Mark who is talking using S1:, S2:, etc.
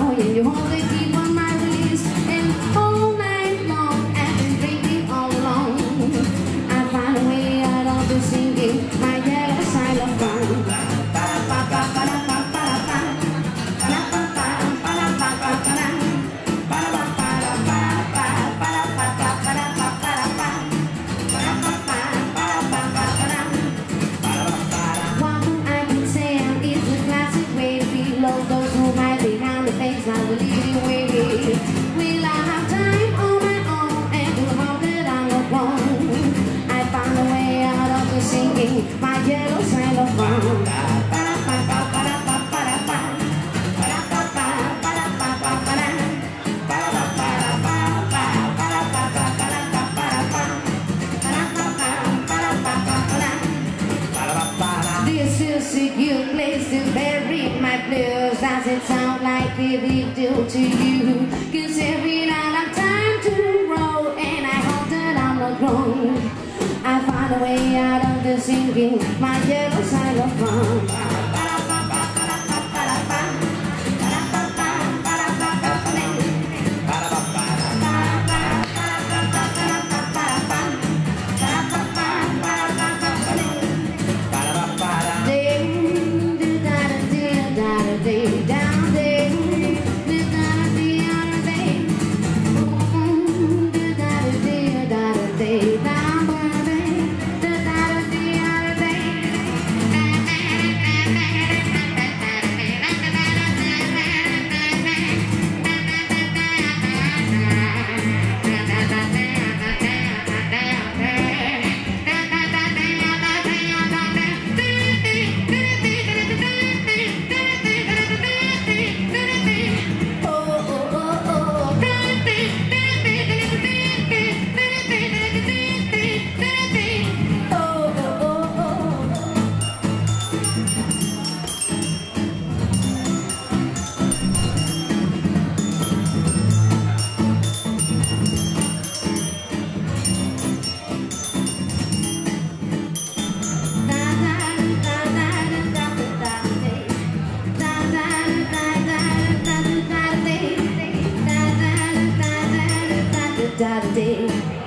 S1: boy, and you hold the key on my release. And all night long, I've been drinking all alone. I find a way out of the singing my yellow xylophone. Those who hide behind the face I will lead you away. Will I have time on my own and to hope that I'm not wrong? I found a way out of the singing my yellow xylophone. This is a good place to bury my blues. Does it sound like a big deal to you? Cause every night I'm time to roll, and I hope that I'm not wrong. I find a way out of the singing my yellow xylophone. Da-da-day.